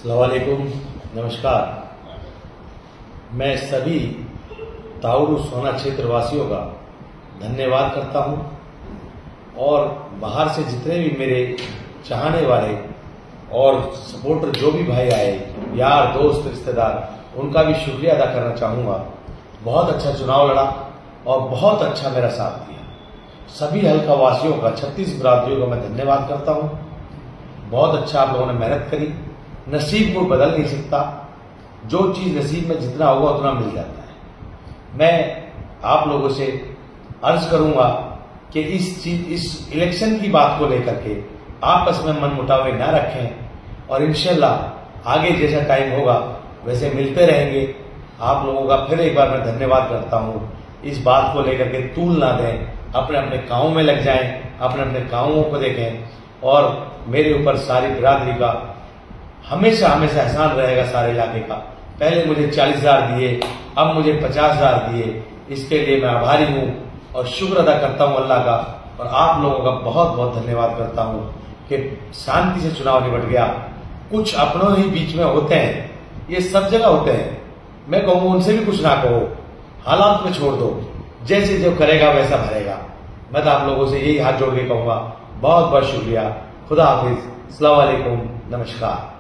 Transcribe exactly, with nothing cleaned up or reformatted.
अस्सलाम वालेकुम, नमस्कार। मैं सभी ताउरू सोना क्षेत्र वासियों का धन्यवाद करता हूं और बाहर से जितने भी मेरे चाहने वाले और सपोर्टर जो भी भाई आए, यार दोस्त रिश्तेदार, उनका भी शुक्रिया अदा करना चाहूंगा। बहुत अच्छा चुनाव लड़ा और बहुत अच्छा मेरा साथ दिया। सभी हल्का वासियों का, छत्तीस बिरादरियों का मैं धन्यवाद करता हूं। बहुत अच्छा आप लोगों ने मेहनत करी। नसीब को बदल नहीं सकता, जो चीज नसीब में जितना होगा उतना मिल जाता है। मैं आप लोगों से अर्ज करूंगा कि इस चीज इस इलेक्शन की बात को लेकर के आपस में मन मुटावे ना रखें और इंशाल्लाह आगे जैसा टाइम होगा वैसे मिलते रहेंगे। आप लोगों का फिर एक बार मैं धन्यवाद करता हूं। इस बात को लेकर के तूल ना दें, अपने अपने कामों में लग जाएं, अपने अपने कामों को देखें और मेरे ऊपर सारी बिरादरी का हमेशा हमेशा एहसान रहेगा, सारे इलाके का। पहले मुझे चालीस हजार दिए, अब मुझे पचास हजार दिए, इसके लिए मैं आभारी हूं और शुक्र अदा करता हूं अल्लाह का। और आप लोगों का बहुत बहुत धन्यवाद करता हूं कि शांति से चुनाव निपट गया। कुछ अपनों ही बीच में होते हैं, ये सब जगह होते हैं। मैं कहूंगा उनसे भी कुछ ना कहो, हालात में छोड़ दो, जैसे जो करेगा वैसा भरेगा। मैं तो आप लोगों से यही हाथ जोड़ के कहूंगा, बहुत बहुत शुक्रिया। खुदा हाफिज, अस्सलाम वालेकुम, नमस्कार।